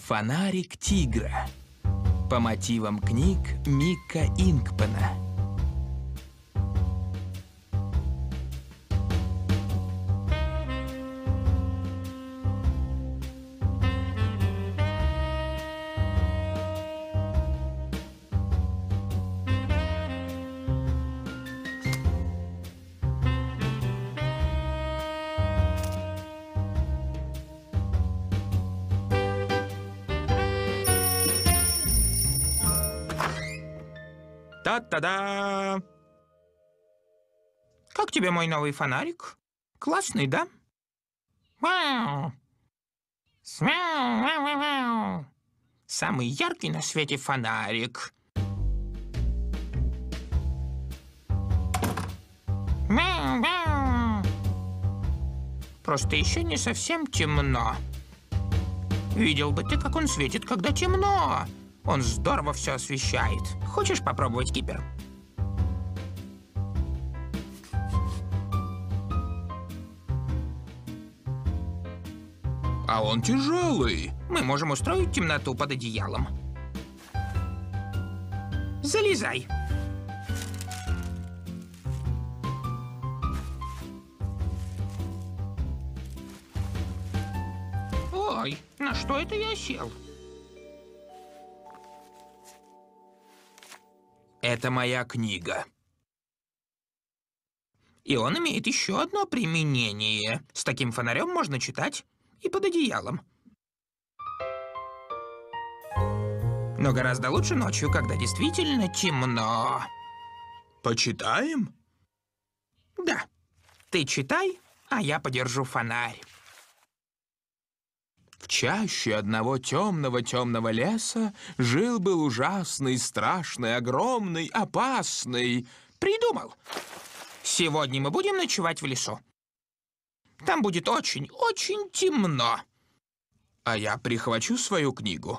Фонарик тигра. По мотивам книг Мика Инкпена. Та-та-да! Как тебе мой новый фонарик? Классный, да? Вау! Смяу, вау, вау, вау. Самый яркий на свете фонарик. Вау, вау. Просто еще не совсем темно. Видел бы ты, как он светит, когда темно. Он здорово все освещает. Хочешь попробовать, Кипер? А он тяжелый. Мы можем устроить темноту под одеялом. Залезай. Ой, на что это я сел? Это моя книга. И он имеет еще одно применение. С таким фонарем можно читать и под одеялом. Но гораздо лучше ночью, когда действительно темно. Почитаем? Да. Ты читай, а я подержу фонарь. В чаще одного темного леса жил-был ужасный, страшный, огромный, опасный. Придумал. Сегодня мы будем ночевать в лесу. Там будет очень темно. А я прихвачу свою книгу.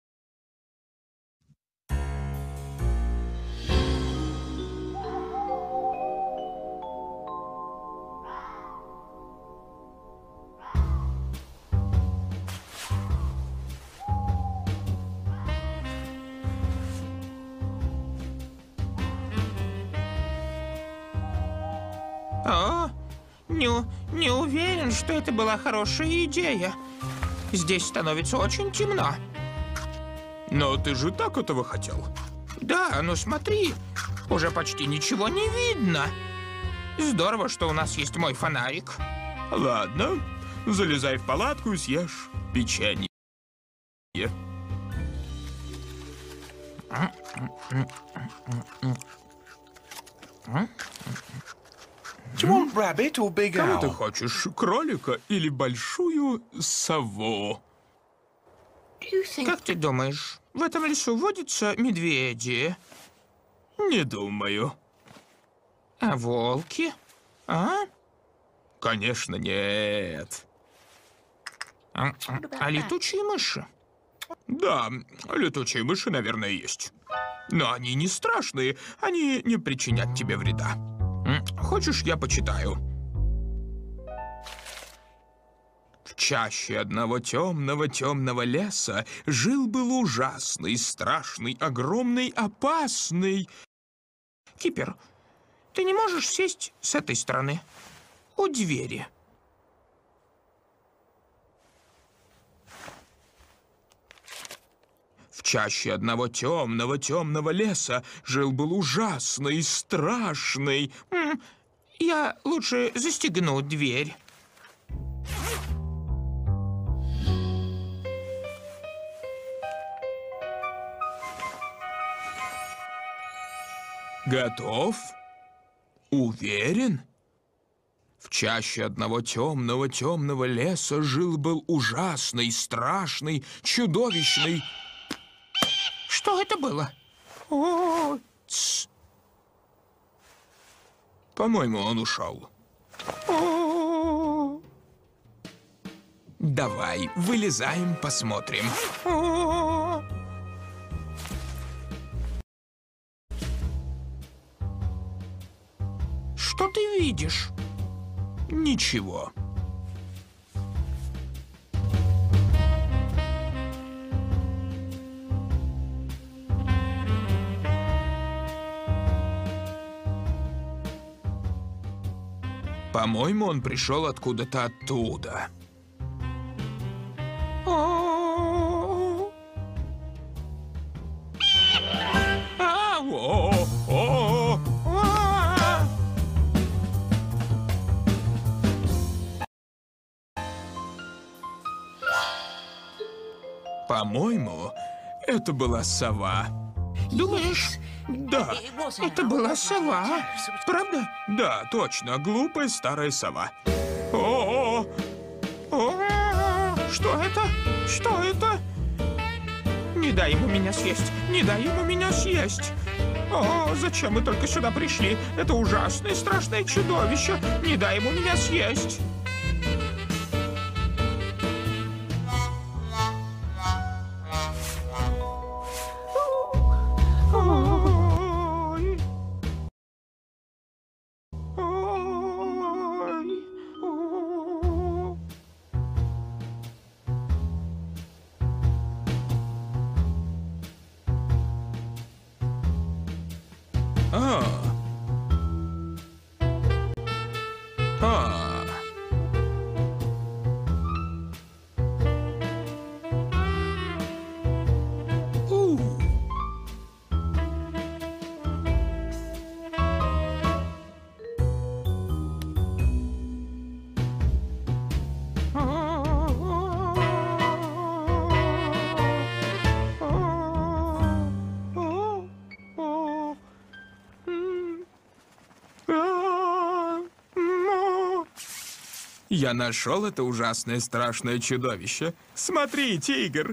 О, не уверен, что это была хорошая идея. Здесь становится очень темно. Но ты же так этого хотел. Да, ну смотри, уже почти ничего не видно. Здорово, что у нас есть мой фонарик. Ладно, залезай в палатку и съешь печенье. Do you want rabbit or big Кого ты owl? хочешь, кролика или большую сову? Как ты думаешь, в этом лесу водятся медведи? Не думаю. А волки? А? Конечно, нет. А летучие мыши? Да, летучие мыши, наверное, есть. Но они не страшные, они не причинят тебе вреда. Хочешь, я почитаю? В чаще одного темного леса жил-был ужасный, страшный, огромный, опасный. Кипер, ты не можешь сесть с этой стороны? У двери. В чаще одного темного леса жил-был ужасный, страшный. Я лучше застегну дверь. Готов? Уверен? В чаще одного темного леса жил-был ужасный, страшный, чудовищный... Что это было? О, По-моему, он ушел. о, Давай, вылезаем, посмотрим. о. Что ты видишь? Ничего. По-моему, он пришел откуда-то оттуда. О, а. По-моему, это была сова. Думаешь? Да, Это была сова, правда? да, точно, глупая старая сова. О, что это? Что это? Не дай ему меня съесть! Не дай ему меня съесть! О, зачем мы только сюда пришли? Это ужасное, страшное чудовище! Не дай ему меня съесть! Ой. Ой. О. А. А. У. Я нашел это ужасное страшное чудовище. Смотри, тигр.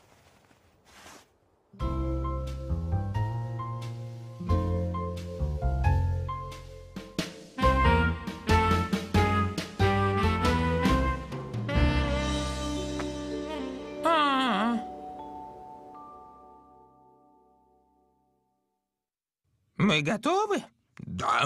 Мы готовы? Да.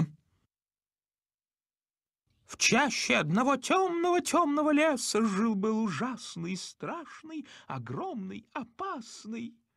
В чаще одного темного леса жил-был ужасный, страшный, огромный, опасный